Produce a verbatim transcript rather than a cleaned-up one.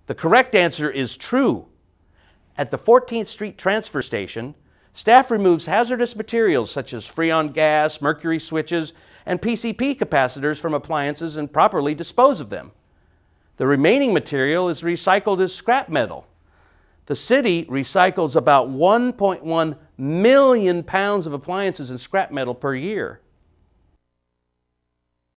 The correct answer is true. At the fourteenth Street Transfer Station, staff removes hazardous materials such as freon gas, mercury switches, and P C P capacitors from appliances and properly dispose of them. The remaining material is recycled as scrap metal. The city recycles about one point one million pounds of appliances and scrap metal per year.